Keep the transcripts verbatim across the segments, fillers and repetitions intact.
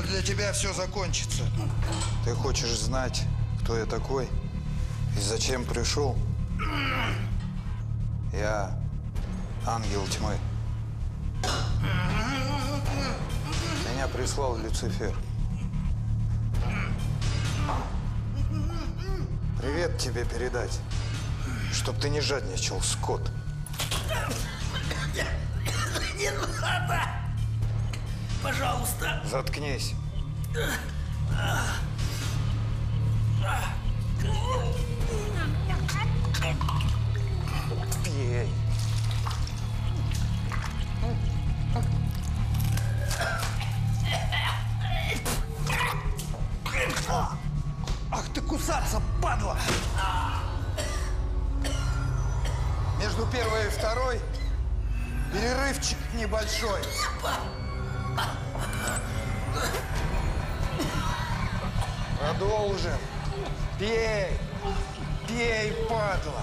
для тебя все закончится. Ты хочешь знать, кто я такой и зачем пришел? Я ангел тьмы. Меня прислал Люцифер. Привет тебе передать, чтоб ты не жадничал, скот. Не надо! Пожалуйста! Заткнись. Пей. Ах ты кусаться, падла! Между первой и второй перерывчик небольшой. Продолжим. Пей. Пей, падла.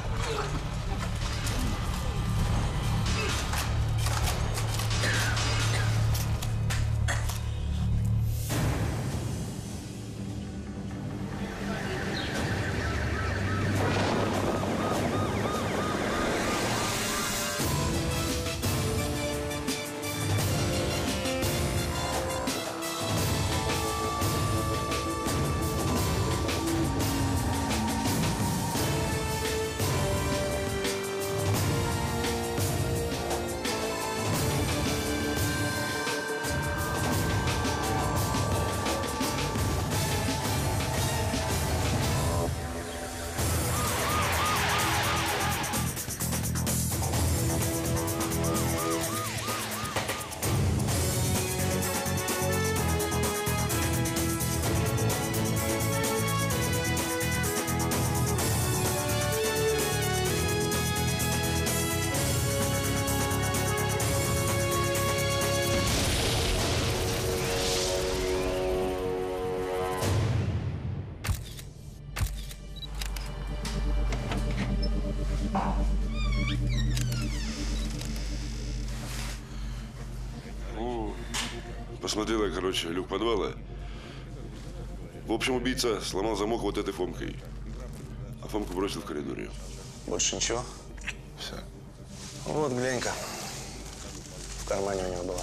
Посмотрела, короче, люк подвала. В общем, убийца сломал замок вот этой Фомкой. А Фомку бросил в коридоре. Больше ничего? Все. Вот, глянь-ка. В кармане у него было.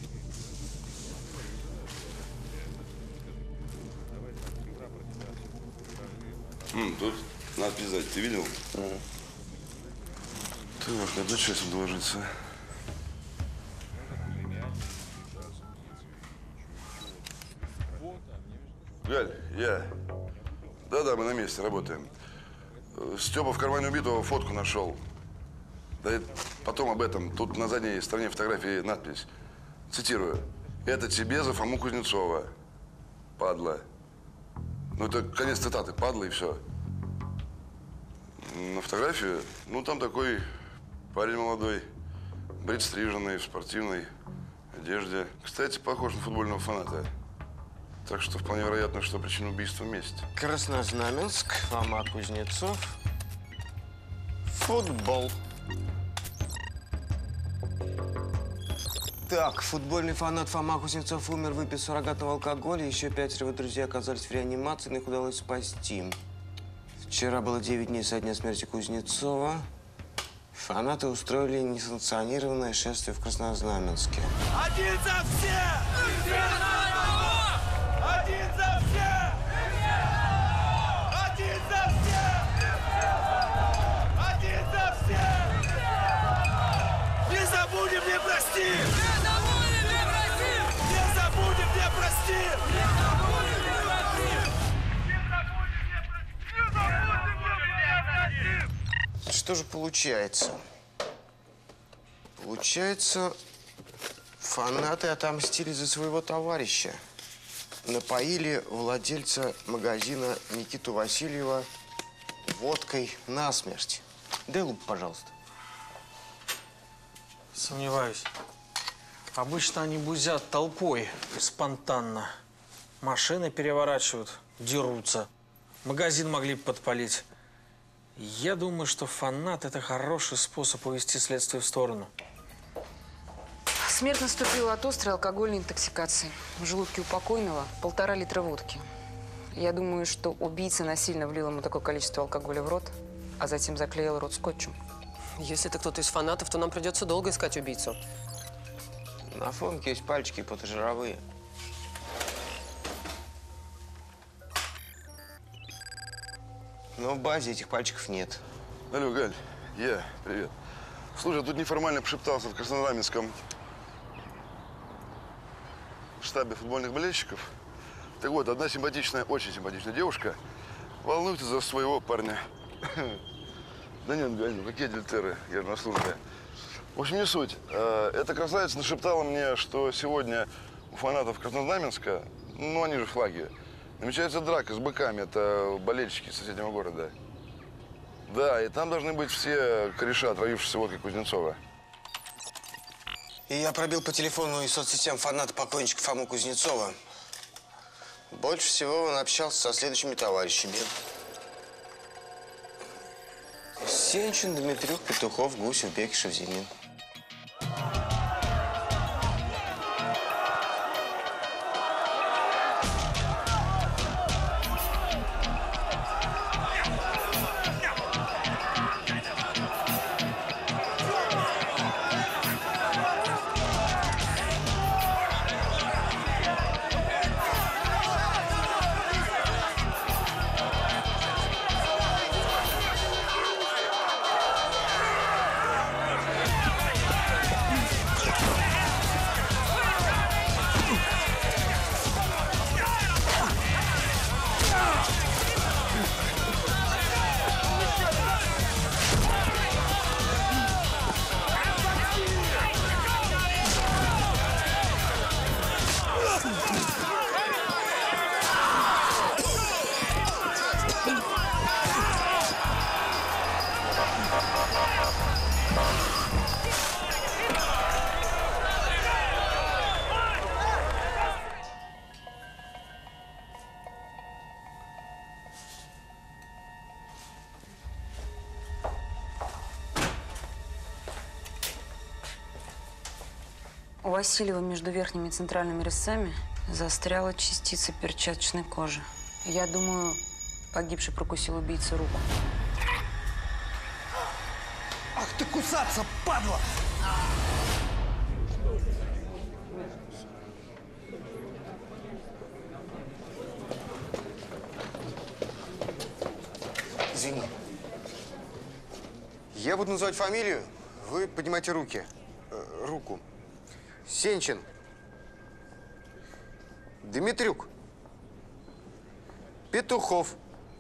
М, тут надпись сзади. Ты видел? Угу. Так, надо часом доложиться. Галь, я. Да-да, мы на месте работаем. Степа в кармане убитого фотку нашел. Да и потом об этом. Тут на задней стороне фотографии надпись. Цитирую. Это тебе за Фому Кузнецова. Падла. Ну, это конец цитаты. Падла и все. На фотографии, ну, там такой парень молодой, брит стриженный, в спортивной одежде. Кстати, похож на футбольного фаната. Так что вполне вероятно, что причина убийства – месть. Краснознаменск, Фома Кузнецов. Футбол. Так, футбольный фанат Фома Кузнецов умер, выпив суррогатного алкоголя. Еще пятеро его друзей оказались в реанимации, но их удалось спасти. Вчера было девять дней со дня смерти Кузнецова. Фанаты устроили несанкционированное шествие в Краснознаменске. Один за всех! Один за всех! Один за всех! Один за всех! Не забудем, не простим! Не забудем, не простим! Не забудем, не простим! Не забудем, не простим! Не забудем, не простим! Не забудем, не простим! Что же получается? Получается, фанаты отомстили за своего товарища. Напоили владельца магазина Никиту Васильева водкой насмерть. Дай луп, пожалуйста. Сомневаюсь. Обычно они бузят толпой, спонтанно. Машины переворачивают, дерутся. Магазин могли бы подпалить. Я думаю, что фанат – это хороший способ увести следствие в сторону. Смерть наступила от острой алкогольной интоксикации. В желудке у покойного полтора литра водки. Я думаю, что убийца насильно влил ему такое количество алкоголя в рот, а затем заклеил рот скотчем. Если это кто-то из фанатов, то нам придется долго искать убийцу. На Фомке есть пальчики потожировые. Но в базе этих пальчиков нет. Алло, Галь, я, привет. Слушай, я тут неформально пошептался в Краснознаменском штабе футбольных болельщиков. Так вот, одна симпатичная, очень симпатичная девушка волнуется за своего парня. Да нет, Галь, ну какие адюльтеры, я же на службе. В общем, не суть. Эта красавица нашептала мне, что сегодня у фанатов Краснознаменска, ну они же флаги, намечается драка с быками, это болельщики из соседнего города. Да, и там должны быть все кореша, отравившиеся водкой Кузнецова. И я пробил по телефону и соцсетям фаната покойничка Фому Кузнецова. Больше всего он общался со следующими товарищами. Сенчин, Дмитрюк, Петухов, Гусев, Бекишев, Зимин. У Васильева между верхними и центральными резцами застряла частица перчаточной кожи. Я думаю, погибший прокусил убийце руку. Ах ты кусаться, падла! Извини. Я буду называть фамилию, вы поднимайте руки. Э, руку. Сенчин. Дмитрюк. Петухов.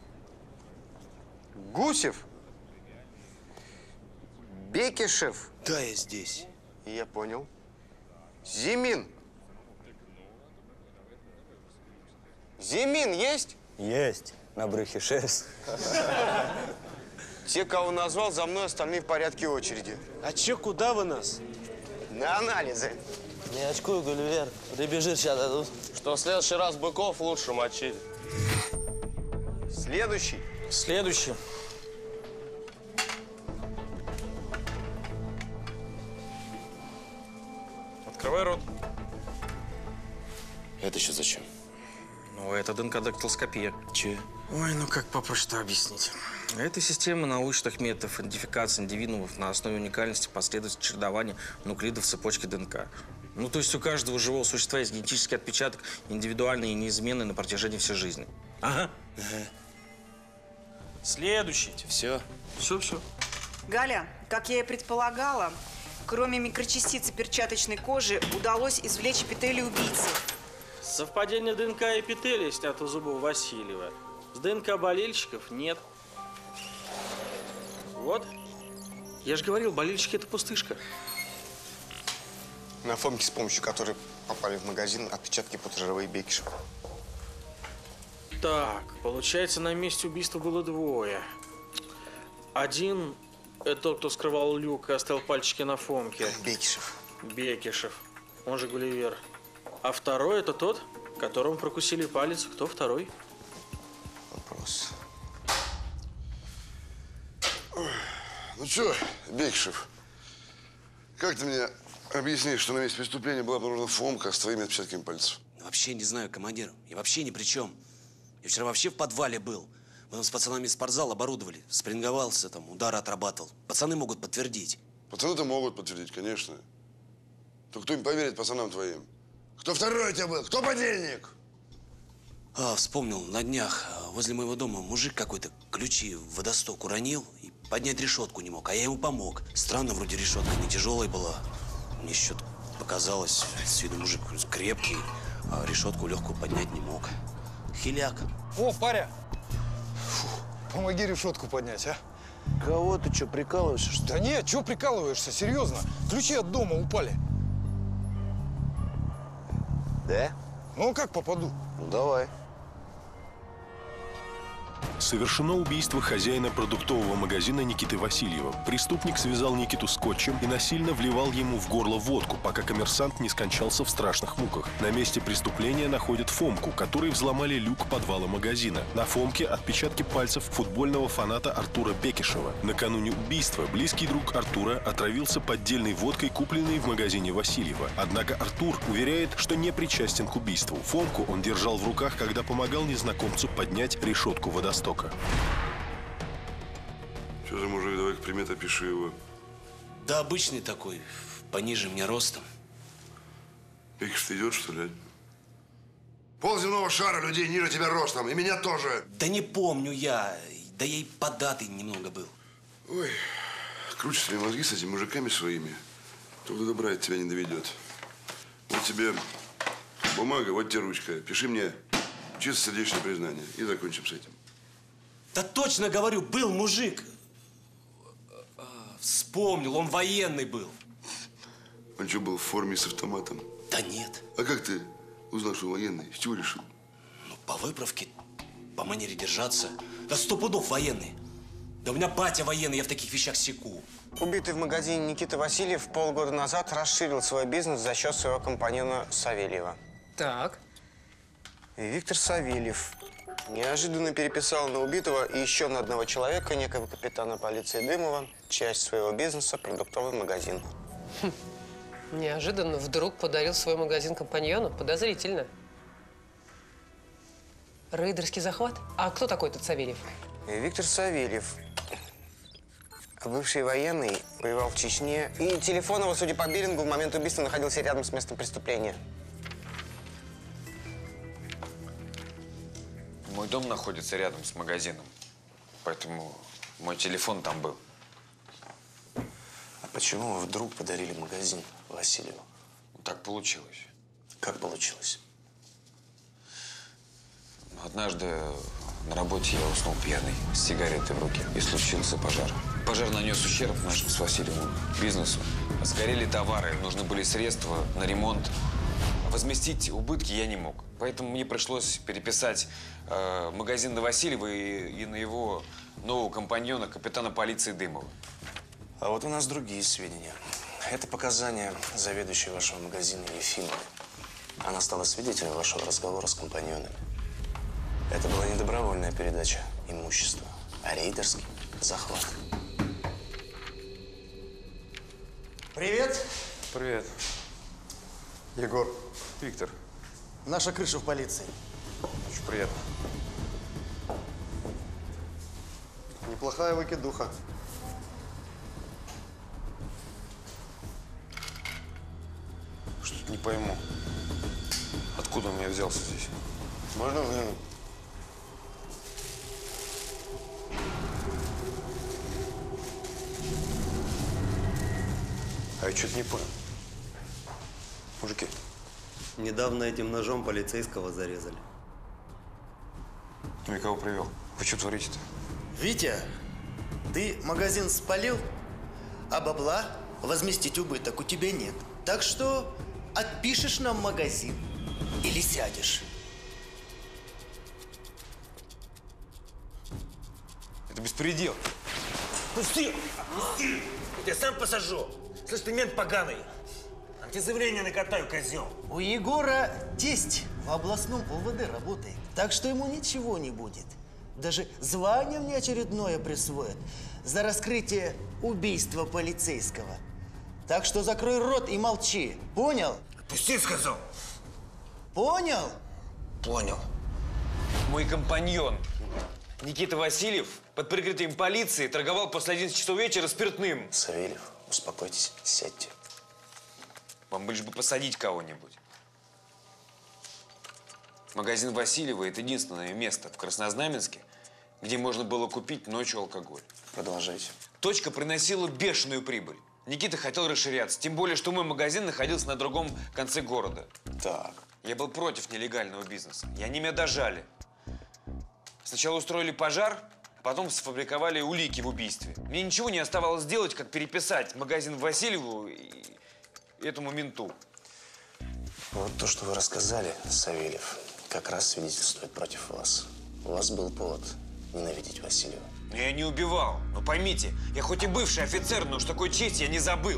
Гусев. Бекишев. Да, я здесь. Я понял. Зимин. Зимин есть? Есть. На брюхе шерсть. Те, кого назвал, за мной, остальные в порядке очереди. А чё, куда вы нас? На анализы. Не очкуй, Гулливер. Прибежит, сейчас дадут. Что в следующий раз быков лучше мочить. Следующий. Следующий. Открывай рот. Это еще зачем? Ну, это ДНК-дактилоскопия. Че? Ой, ну как попроще объяснить? Это система научных методов идентификации индивидуумов на основе уникальности последовательности чередования нуклеидов цепочки ДНК. Ну, то есть у каждого живого существа есть генетический отпечаток, индивидуальный и неизменный на протяжении всей жизни. Ага. Ага. Следующий. Все? Все, все. Галя, как я и предполагала, кроме микрочастицы перчаточной кожи удалось извлечь эпителий убийцы. Совпадение ДНК и эпителия, снятого зубов Васильева, с ДНК болельщиков нет. Вот. Я же говорил, болельщики – это пустышка. На Фомке, с помощью которой попали в магазин, отпечатки потожировые Бекишева. Так, получается, на месте убийства было двое. Один – это тот, кто скрывал люк и оставил пальчики на Фомке. Бекишев. Бекишев, он же Гулливер. А второй – это тот, которому прокусили палец. Кто второй? Вопрос. Ну что, Бекишев, как ты меня Объясни, что на месте преступления была обнаружена Фомка с твоими отпечатками пальцев. Вообще не знаю, командир. Я вообще ни при чем. Я вчера вообще в подвале был. Мы там с пацанами спортзал оборудовали. Спринговался, там, удары отрабатывал. Пацаны могут подтвердить. Пацаны-то могут подтвердить, конечно. То кто им поверит, пацанам твоим? Кто второй у тебя был? Кто подельник? А, вспомнил, на днях возле моего дома мужик какой-то ключи в водосток уронил и поднять решетку не мог, а я ему помог. Странно, вроде решетка не тяжелая была. Мне что-то показалось, с виду мужик крепкий, а решетку легкую поднять не мог. Хиляк. О, паря! Фу, помоги решетку поднять, а? Кого ты что, прикалываешься, что ли? Да нет, чего прикалываешься, серьезно? Ключи от дома упали. Да? Ну, а как попаду? Ну, давай. Совершено убийство хозяина продуктового магазина Никиты Васильева. Преступник связал Никиту скотчем и насильно вливал ему в горло водку, пока коммерсант не скончался в страшных муках. На месте преступления находят Фомку, который взломали люк подвала магазина. На Фомке отпечатки пальцев футбольного фаната Артура Бекишева. Накануне убийства близкий друг Артура отравился поддельной водкой, купленной в магазине Васильева. Однако Артур уверяет, что не причастен к убийству. Фомку он держал в руках, когда помогал незнакомцу поднять решетку водостока. Что за мужик? Давай-ка примет, опиши его. Да обычный такой, пониже меня ростом. Бекиш-то идет, что ли? Пол земного шара людей ниже тебя ростом, и меня тоже. Да не помню я, да я и податый немного был. Ой, круче свои мозги с этими мужиками своими. Кто до добра от тебя не доведет. Вот тебе бумага, вот тебе ручка. Пиши мне чистосердечное признание и закончим с этим. Да точно говорю, был мужик. Вспомнил, он военный был. Он что, был в форме с автоматом? Да нет. А как ты узнал, что он военный? С чего решил? Ну, по выправке, по манере держаться. Да сто пудов военный. Да у меня батя военный, я в таких вещах секу. Убитый в магазине Никита Васильев полгода назад расширил свой бизнес за счет своего компаньона Савельева. Так. И Виктор Савельев неожиданно переписал на убитого и еще на одного человека, некого капитана полиции Дымова, часть своего бизнеса – продуктовый магазин. Хм. Неожиданно вдруг подарил свой магазин компаньону? Подозрительно. Рейдерский захват? А кто такой этот Савельев? И Виктор Савельев, бывший военный, воевал в Чечне. И телефон его, судя по биллингу, в момент убийства находился рядом с местом преступления. Мой дом находится рядом с магазином, поэтому мой телефон там был. А почему вы вдруг подарили магазин Васильеву? Так получилось. Как получилось? Однажды на работе я уснул пьяный, с сигаретой в руке, и случился пожар. Пожар нанес ущерб нашему с Васильевым бизнесу. Сгорели товары, нужны были средства на ремонт. Возместить убытки я не мог. Поэтому мне пришлось переписать э, магазин на Васильева и, и на его нового компаньона, капитана полиции Дымова. А вот у нас другие сведения. Это показания заведующей вашего магазина Ефимовой. Она стала свидетелем вашего разговора с компаньонами. Это была не добровольная передача имущества, а рейдерский захват. Привет. Привет. Егор. Виктор. Наша крыша в полиции. Очень приятно. Неплохая выкидуха. Что-то не пойму. Откуда он меня взялся здесь? Можно взглянуть? А я что-то не понял. Мужики. Недавно этим ножом полицейского зарезали. Ну и кого привел? Вы что творите-то? Витя, ты магазин спалил, а бабла возместить убыток у тебя нет. Так что отпишешь нам магазин или сядешь. Это беспредел. Пусти! Пусти! Я тебя сам посажу. Слышь, ты мент поганый. Антизаявление накатаю, козел. У Егора тесть в областном ОВД работает, так что ему ничего не будет. Даже звание мне очередное присвоят за раскрытие убийства полицейского. Так что закрой рот и молчи. Понял? Отпусти, сказал. Понял? Понял. Мой компаньон Никита Васильев под прикрытием полиции торговал после одиннадцати часов вечера спиртным. Савельев, успокойтесь, сядьте. Вам лишь бы посадить кого-нибудь. Магазин Васильева – это единственное место в Краснознаменске, где можно было купить ночью алкоголь. Продолжайте. Точка приносила бешеную прибыль. Никита хотел расширяться, тем более, что мой магазин находился на другом конце города. Так. Я был против нелегального бизнеса, и они меня дожали. Сначала устроили пожар, потом сфабриковали улики в убийстве. Мне ничего не оставалось делать, как переписать магазин Васильеву и этому менту. Вот то, что вы рассказали, Савельев, как раз свидетельствует против вас. У вас был повод ненавидеть Васильева. Но я не убивал. Но поймите, я хоть и бывший офицер, но уж такой чести я не забыл.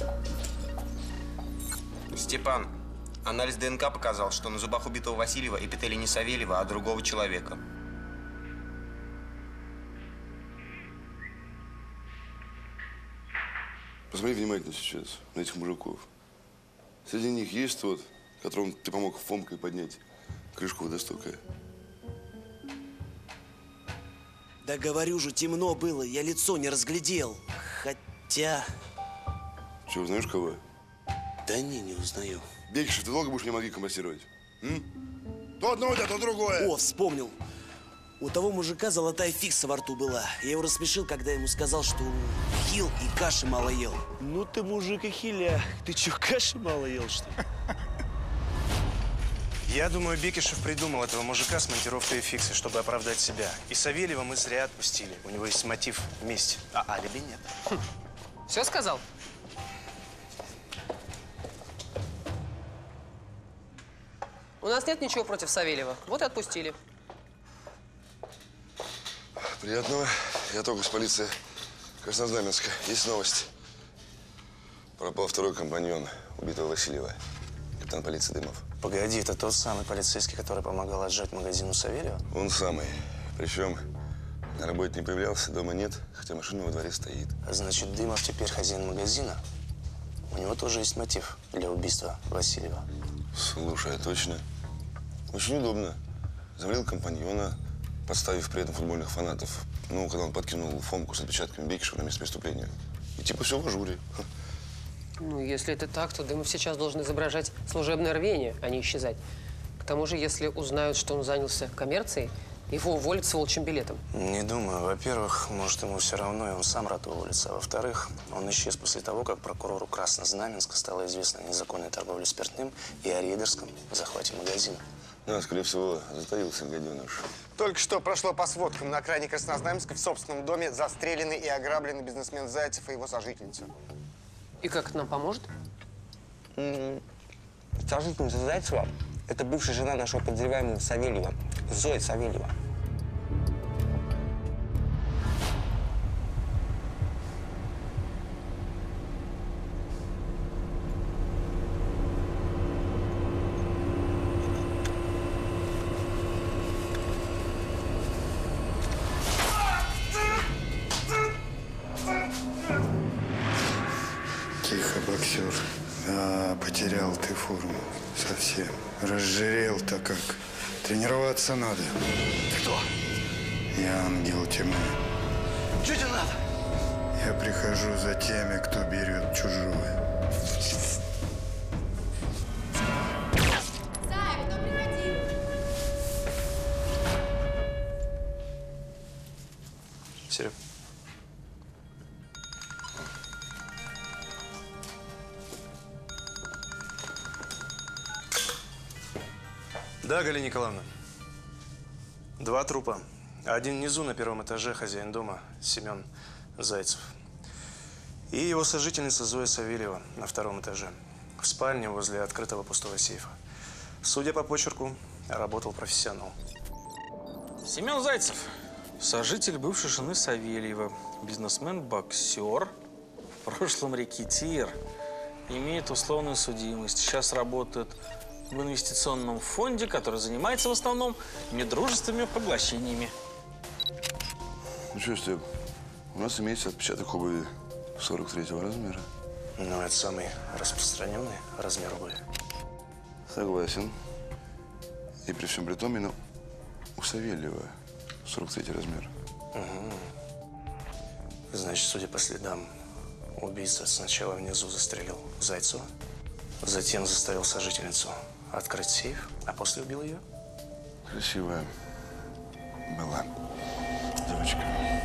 Степан, анализ ДНК показал, что на зубах убитого Васильева эпителий не Савельева, а другого человека. Посмотри внимательно сейчас на этих мужиков. Среди них есть тот, которому ты помог Фомкой поднять крышку водостока. Да говорю же, темно было, я лицо не разглядел. Хотя… Че, узнаешь кого? Да не, не узнаю. Бекишев, ты долго будешь мне мозги компостировать? М? То одно, да, то другое. О, вспомнил. У того мужика золотая фикса во рту была. Я его рассмешил, когда ему сказал, что хил и каши мало ел. Ну ты, мужик, и хиля. Ты чё, каши мало ел, что ли? Я думаю, Бекишев придумал этого мужика с монтировкой фиксы, чтобы оправдать себя. И Савельева мы зря отпустили. У него есть мотив мести, а алиби нет. Хм. Все сказал? У нас нет ничего против Савельева. Вот и отпустили. Приятного. Я только с полиции Краснознаменска. Есть новость. Пропал второй компаньон убитого Васильева. Капитан полиции Дымов. Погоди, это тот самый полицейский, который помогал отжать магазину Савельева? Он самый. Причем на работе не появлялся, дома нет, хотя машина во дворе стоит. А значит, Дымов теперь хозяин магазина? У него тоже есть мотив для убийства Васильева. Слушай, а точно. Очень удобно. Завалил компаньона, подставив при этом футбольных фанатов. Ну, когда он подкинул Фомку с отпечатками Бекишева на место преступления. И типа все в ажуре. Ну, если это так, то Дымов сейчас должен изображать служебное рвение, а не исчезать. К тому же, если узнают, что он занялся коммерцией, его уволят с волчьим билетом. Не думаю. Во-первых, может, ему все равно, и он сам рад уволиться. А во-вторых, он исчез после того, как прокурору Краснознаменска стало известно о незаконной торговле спиртным и о рейдерском захвате магазина. Да, скорее всего, затаился гаденыш. Только что прошло по сводкам. На окраине Краснознаменска в собственном доме застрелены и ограблены бизнесмен Зайцев и его сожительница. И как это нам поможет? Сожительница Зайцева – это бывшая жена нашего подозреваемого Савельева, Зоя Савельева. Тихо, боксер. Да, потерял ты форму совсем. Разжирел-то как. Тренироваться надо. Ты кто? Я ангел тьмы. Что тебе надо? Я прихожу за теми, кто берет чужое. Серег. Да, Галина Николаевна. Два трупа. Один внизу на первом этаже, хозяин дома Семен Зайцев. И его сожительница Зоя Савельева на втором этаже. В спальне возле открытого пустого сейфа. Судя по почерку, работал профессионал. Семен Зайцев. Сожитель бывшей жены Савельева. Бизнесмен-боксер. В прошлом рэкетир. Имеет условную судимость. Сейчас работает в инвестиционном фонде, который занимается в основном недружественными поглощениями. Ну что, Степ, у нас имеется отпечаток обуви сорок третьего размера. Ну, это самый распространенный размер обуви. Согласен. И при всем при том, именно у Савельева сорок третий размер. Угу. Значит, судя по следам, убийца сначала внизу застрелил Зайцева, затем заставил сожительницу открыть сейф, а после убил ее. Красивая была девочка.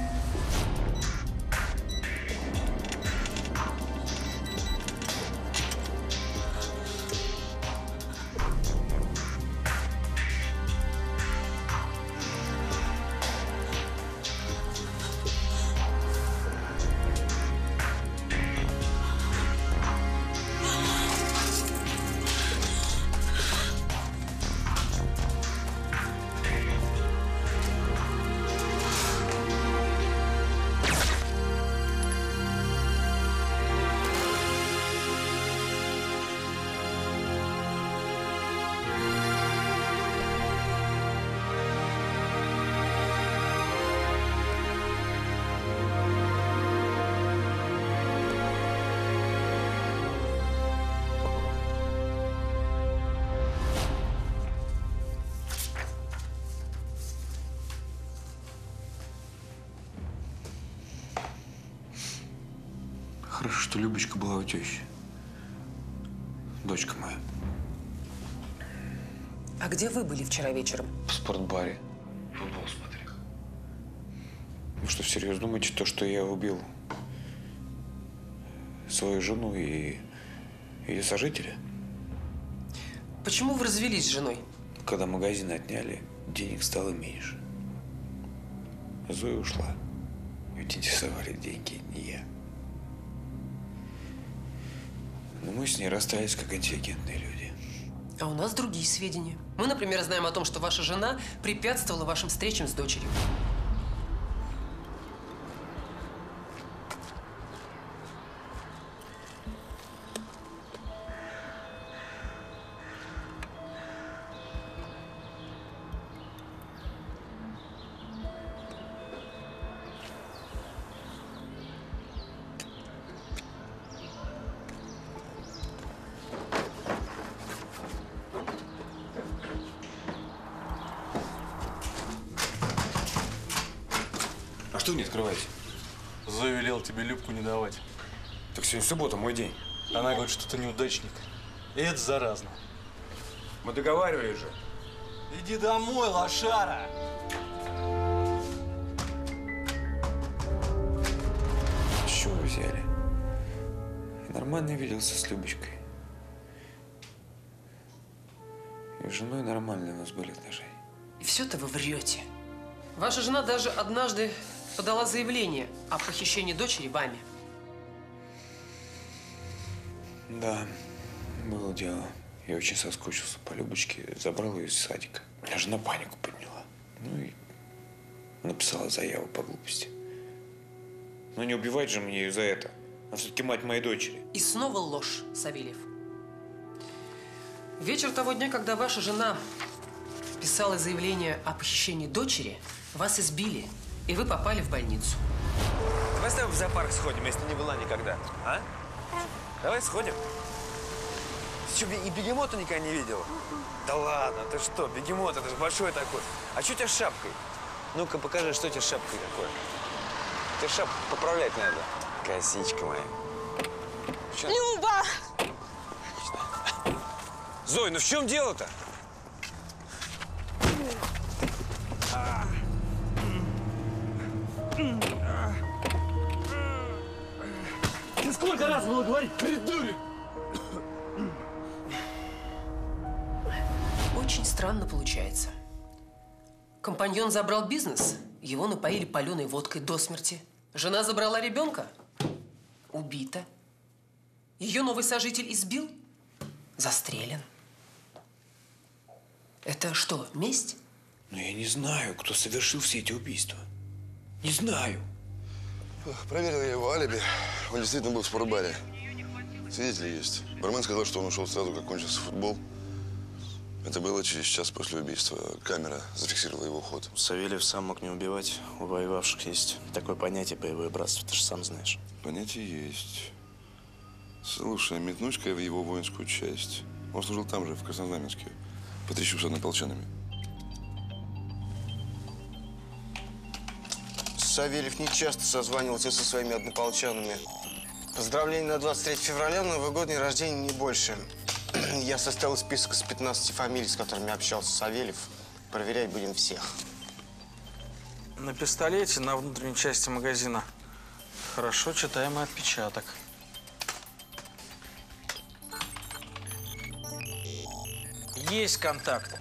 Хорошо, что Любочка была у тещи. Дочка моя. А где вы были вчера вечером? В спортбаре. Футбол смотрел. Вы что, всерьез думаете, то, что я убил свою жену и ее сожителя? Почему вы развелись с женой? Когда магазин отняли, денег стало меньше. Зоя ушла. Ведь интересовали деньги не я. Но мы с ней расстались как интеллигентные люди. А у нас другие сведения. Мы, например, знаем о том, что ваша жена препятствовала вашим встречам с дочерью. А что вы не открываете? Зоя велел тебе Любку не давать. Так сегодня суббота, мой день. Она говорит, что ты неудачник. И это заразно. Мы договаривались же. Иди домой, лошара! С чего вы взяли? Я нормально виделся с Любочкой. И с женой нормальные у нас были отношения. И все-то вы врете. Ваша жена даже однажды подала заявление о похищении дочери вами. Да, было дело. Я очень соскучился по Любочке, забрал ее из садика. Меня жена панику подняла. Ну и написала заяву по глупости. Но не убивать же мне ее за это. Она все-таки мать моей дочери. И снова ложь, Савельев. Вечер того дня, когда ваша жена писала заявление о похищении дочери, вас избили, и вы попали в больницу. Давай с тобой в зоопарк сходим, если не была никогда, а? Давай сходим. Ты что, и бегемота никогда не видела? Да ладно, ты что, бегемот, это же большой такой. А что у тебя с шапкой? Ну-ка, покажи, что у тебя с шапкой такое. Тебе шапку поправлять надо. Косичка моя. Что? Люба! Зой, ну в чем дело-то? Ты сколько раз было говорить, придурок? Очень странно получается. Компаньон забрал бизнес, его напоили паленой водкой до смерти. Жена забрала ребенка, убита. Ее новый сожитель избил, застрелен. Это что, месть? Но я не знаю, кто совершил все эти убийства. Не знаю. Проверил я его алиби. Он действительно был в спортбаре. Свидетели есть. Бармен сказал, что он ушел сразу, как кончился футбол. Это было через час после убийства. Камера зафиксировала его уход. Савельев сам мог не убивать. У воевавших есть такое понятие боевое братство, ты же сам знаешь. Понятие есть. Слушай, метнусь-ка я в его воинскую часть. Он служил там же, в Краснознаменске, под трехсот ополченными. Савельев не часто созванивался со своими однополчанами. Поздравления на двадцать третье февраля, Новый год, день рождения, не больше. Я составил список из пятнадцати фамилий, с которыми общался Савельев. Проверять будем всех. На пистолете на внутренней части магазина хорошо читаемый отпечаток. Есть контакт.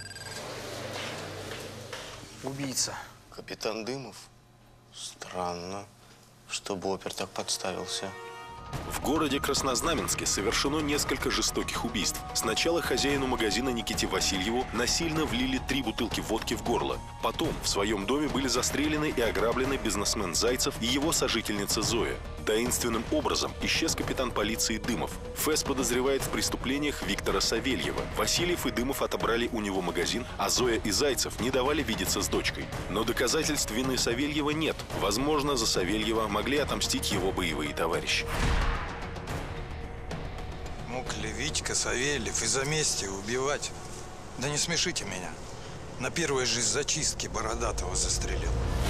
Убийца. Капитан Дымов? Странно, чтобы опер так подставился. В городе Краснознаменске совершено несколько жестоких убийств. Сначала хозяину магазина Никите Васильеву насильно влили три бутылки водки в горло. Потом в своем доме были застрелены и ограблены бизнесмен Зайцев и его сожительница Зоя. Таинственным образом исчез капитан полиции Дымов. ФЭС подозревает в преступлениях Виктора Савельева. Васильев и Дымов отобрали у него магазин, а Зоя и Зайцев не давали видеться с дочкой. Но доказательств вины Савельева нет. Возможно, за Савельева могли отомстить его боевые товарищи. Мог ли Витька Савельев из-за мести убивать? Да не смешите меня. На первой же зачистке Бородатого застрелил.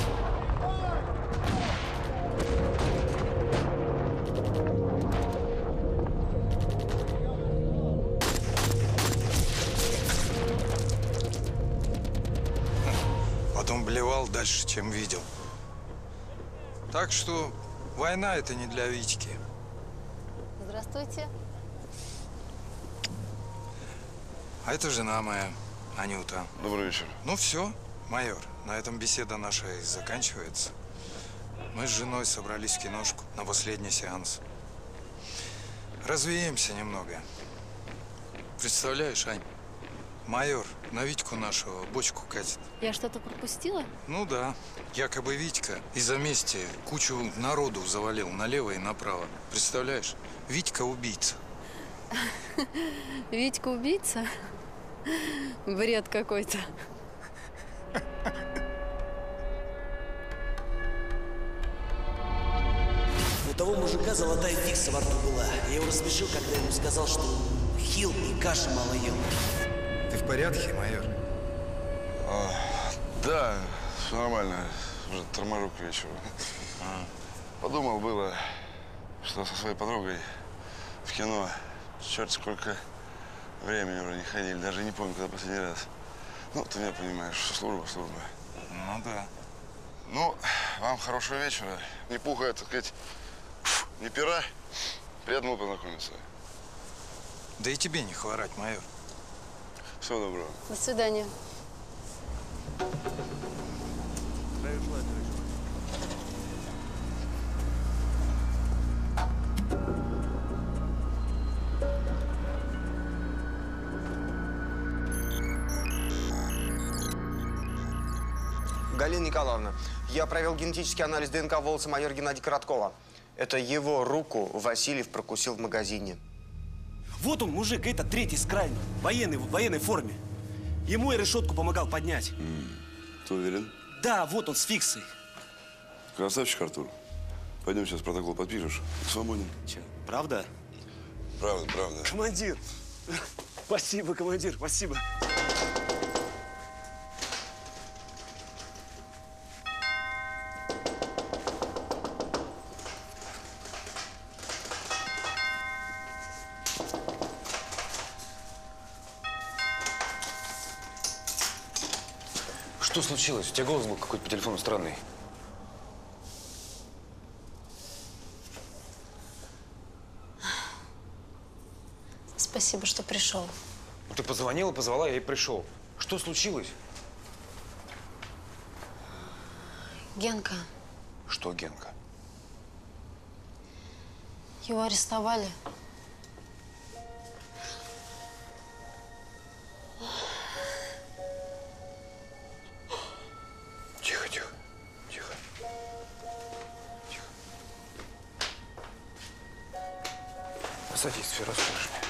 Потом блевал дальше, чем видел. Так что война — это не для Витьки. Здравствуйте. А это жена моя, Анюта. Добрый вечер. Ну все, майор, на этом беседа наша и заканчивается. Мы с женой собрались в киношку на последний сеанс. Развеемся немного. Представляешь, Ань, майор на Витьку нашего бочку катит. Я что-то пропустила? Ну да, якобы Витька из-за мести кучу народу завалил налево и направо. Представляешь, Витька убийца. Витька убийца? Бред какой-то. У того мужика золотая фикса во рту была. Я его рассмешил, когда ему сказал, что хил и каши мало ел. Ты в порядке, майор? А, да, все нормально. Уже торможу к вечеру. А. Подумал было, что со своей подругой в кино черт сколько времени уже не ходили. Даже не помню, когда последний раз. Ну, ты меня понимаешь, что служба, служба. Ну да. Ну, вам хорошего вечера. Не пуха, так сказать, не пера. Приятно было познакомиться. Да и тебе не хворать, майор. Всего доброго. До свидания. Галина Николаевна, я провел генетический анализ ДНК волоса майора Геннадия Короткова. Это его руку Васильев прокусил в магазине. Вот он, мужик, это третий с крайним, военный, в военной форме. Ему я решетку помогал поднять. Mm. Ты уверен? Да, вот он с фиксой. Красавчик, Артур. Пойдем сейчас протокол подпишешь. Свободен. Че, правда? Правда, правда. Командир. Спасибо, командир, спасибо. Что случилось? У тебя голос был какой-то по телефону странный. Спасибо, что пришел. Ну, ты позвонила, позвала, я и пришел. Что случилось? Генка, Что, Генка? его арестовали. Тихо, тихо, тихо. Тихо. Садись, все расскажешь мне.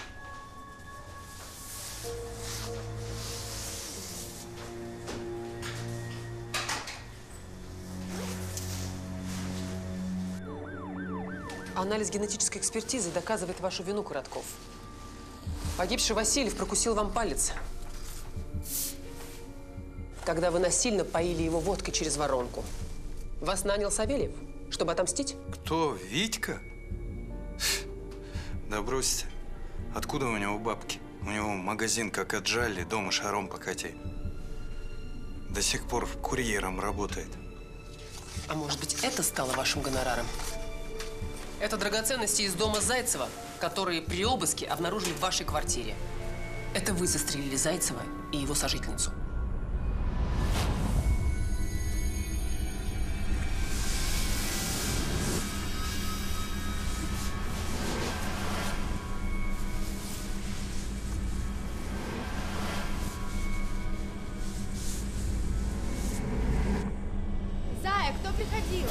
Анализ генетической экспертизы доказывает вашу вину, Коротков. Погибший Васильев прокусил вам палец, когда вы насильно поили его водкой через воронку. Вас нанял Савельев, чтобы отомстить? Кто? Витька? Да бросьте. Откуда у него бабки? У него магазин как отжали, дома шаром покати. До сих пор курьером работает. А может быть, это стало вашим гонораром? Это драгоценности из дома Зайцева, которые при обыске обнаружили в вашей квартире. Это вы застрелили Зайцева и его сожительницу. Зая, кто приходил?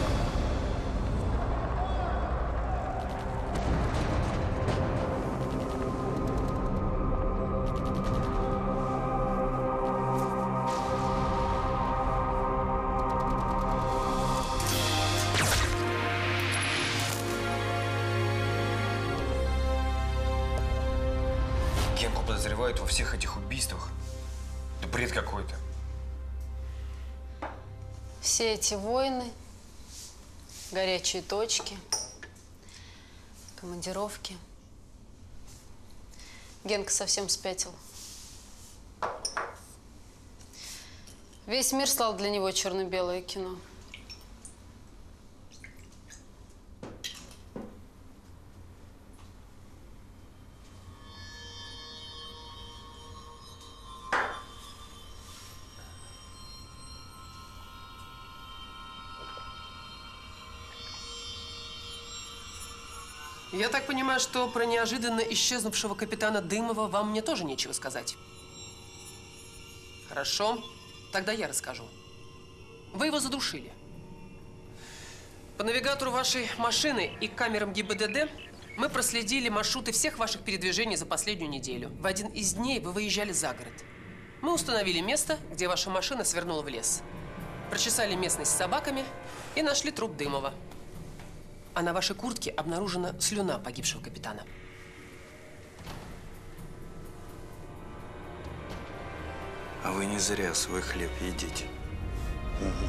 Генку подозревают во всех этих убийствах. Да бред какой-то. Все эти войны, горячие точки, командировки. Генка совсем спятил. Весь мир стал для него черно-белое кино. Я так понимаю, что про неожиданно исчезнувшего капитана Дымова вам мне тоже нечего сказать. Хорошо, тогда я расскажу. Вы его задушили. По навигатору вашей машины и камерам ГИБДД мы проследили маршруты всех ваших передвижений за последнюю неделю. В один из дней вы выезжали за город. Мы установили место, где ваша машина свернула в лес. Прочесали местность с собаками и нашли труп Дымова. А на вашей куртке обнаружена слюна погибшего капитана. А вы не зря свой хлеб едите. Угу.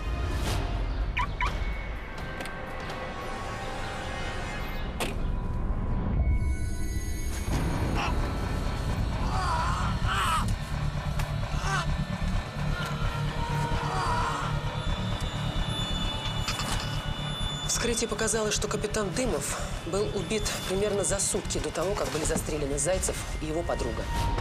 Вскрытие показало, что капитан Дымов был убит примерно за сутки до того, как были застрелены Зайцев и его подруга.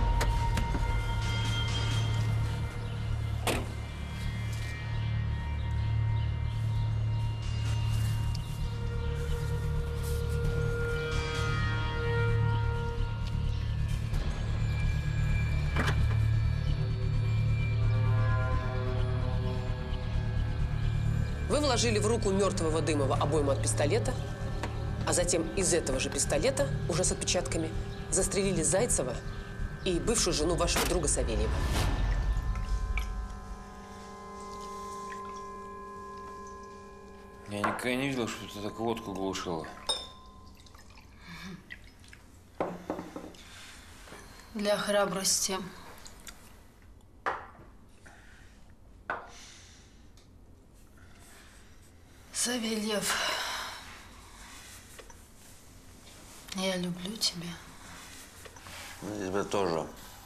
Вы вложили в руку мертвого Дымова обойму от пистолета, а затем из этого же пистолета, уже с отпечатками, застрелили Зайцева и бывшую жену вашего друга Савельева. Я никогда не видел, что ты так водку глушила. Для храбрости. Савельев, я люблю тебя. Я тебя тоже.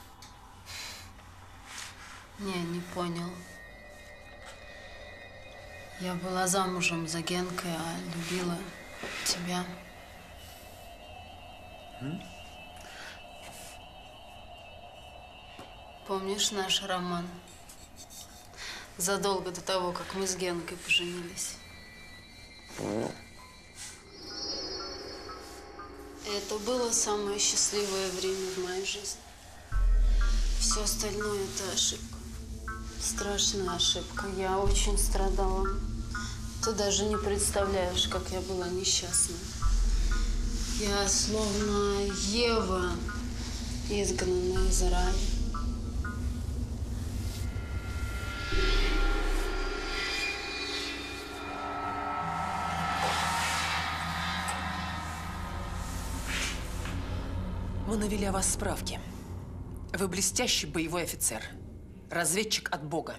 Не, не понял. Я была замужем за Генкой, а любила тебя. М? Помнишь наш роман? Задолго до того, как мы с Генкой поженились. Помню. Это было самое счастливое время в моей жизни. Все остальное – это ошибка. Страшная ошибка. Я очень страдала. Ты даже не представляешь, как я была несчастна. Я словно Ева, изгнанная из рая. Мы навели о вас справки. Вы блестящий боевой офицер. Разведчик от Бога.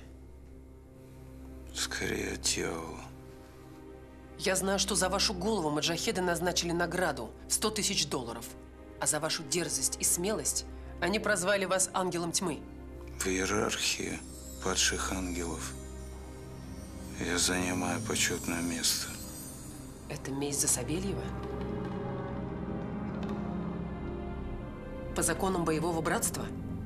Скорее от дьявола. Я знаю, что за вашу голову маджахеды назначили награду в сто тысяч долларов. А за вашу дерзость и смелость они прозвали вас ангелом тьмы. В иерархии падших ангелов я занимаю почетное место. Это месть за Савельева? По законам боевого братства?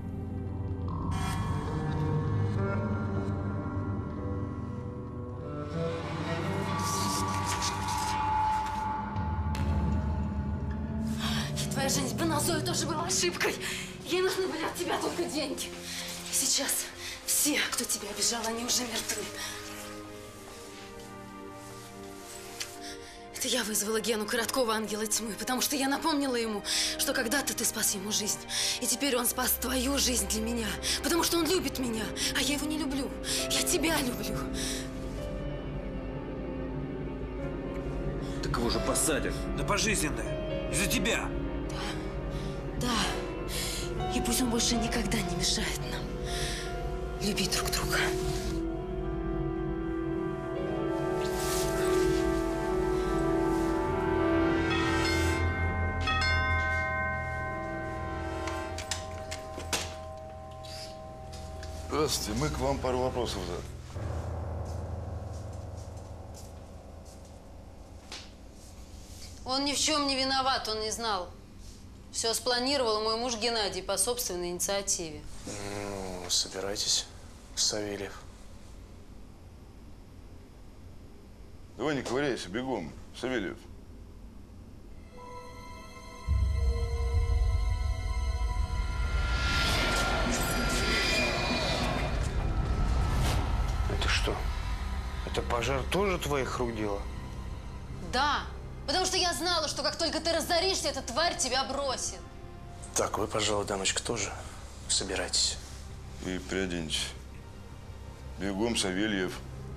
И твоя женитьба на Зою тоже была ошибкой. Ей нужны были от тебя только деньги. И сейчас все, кто тебя обижал, они уже мертвы. Это я вызвала Гену Короткова, ангела тьмы, потому что я напомнила ему, что когда-то ты спас ему жизнь. И теперь он спас твою жизнь для меня, потому что он любит меня, а я его не люблю. Я тебя люблю. Так его же посадят. На пожизненное. Из-за тебя. Да. И пусть он больше никогда не мешает нам любить друг друга. Здравствуйте, мы к вам пару вопросов задали. Он ни в чем не виноват, он не знал. Все спланировал мой муж Геннадий по собственной инициативе. Ну, собирайтесь, Савельев. Давай не ковыряйся, бегом, Савельев. Это что? Это пожар тоже твоих рук дело? Да, потому что я знала, что как только ты разоришься, эта тварь тебя бросит. Так, вы, пожалуй, дамочка, тоже собирайтесь. И приоденьтесь. Бегом, Савельев.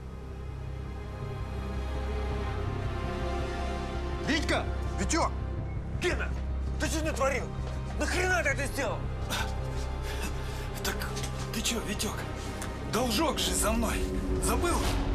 Витька! Витек! Гена! Ты что натворил? Нахрена ты это сделал? Так ты что, Витек? Должок же за мной. Забыл?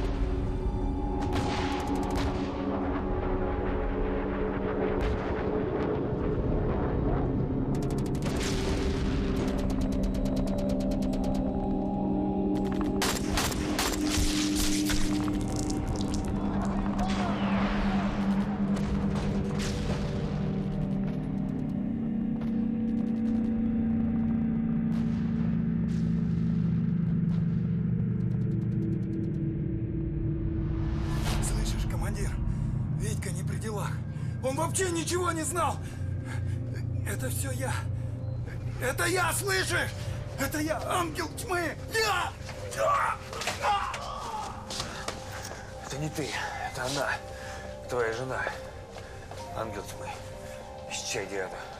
Он вообще ничего не знал. Это все я. Это я, слышишь? Это я, ангел тьмы. Я! Это не ты, это она, твоя жена. Ангел тьмы. Исчадие ада.